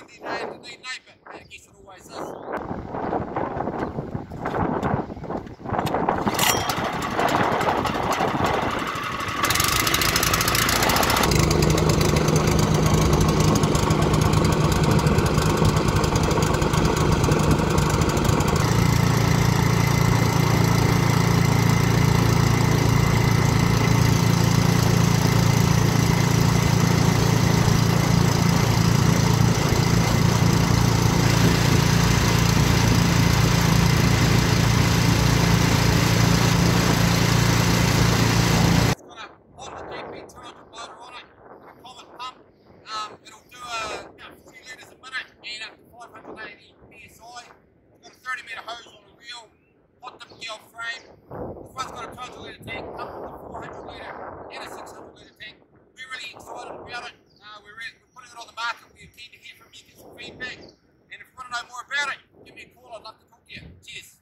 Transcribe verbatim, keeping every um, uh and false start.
forty days to need night, but I guess it always is. Um, it'll do a, you know, forty litres a minute and up to five hundred eighty P S I. It's got a thirty metre hose on the wheel, hot dip gel frame. This one's got a two hundred litre tank, comes with a four hundred litre and a six hundred litre tank. We're really excited about it. Uh, we're, re we're putting it on the market. We're keen to hear from you, get some feedback. And if you want to know more about it, give me a call. I'd love to talk to you. Cheers.